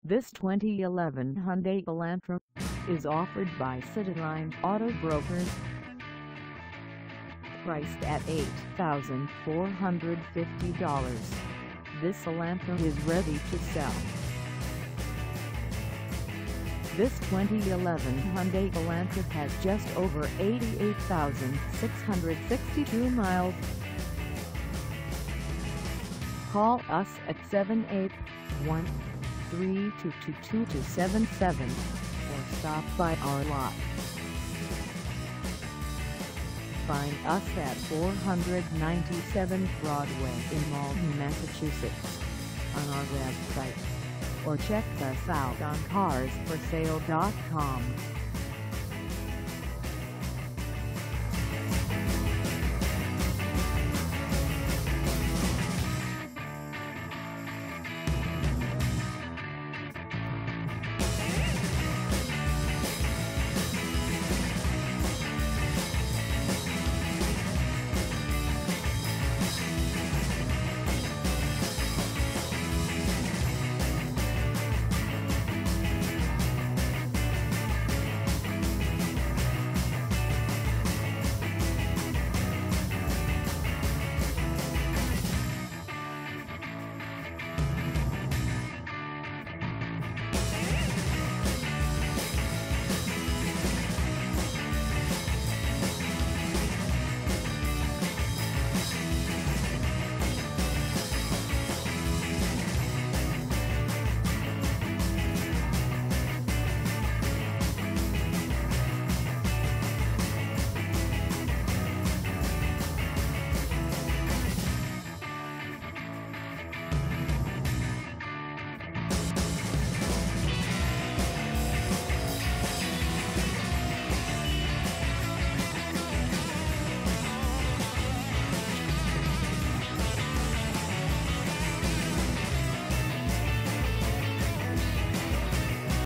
This 2011 Hyundai Elantra is offered by Cityline Auto Brokers. Priced at $8,450, this Elantra is ready to sell. This 2011 Hyundai Elantra has just over 88,662 miles. Call us at 781-322-2277 or stop by our lot. Find us at 497 Broadway in Malden, Massachusetts, on our website, or check us out on carsforsale.com.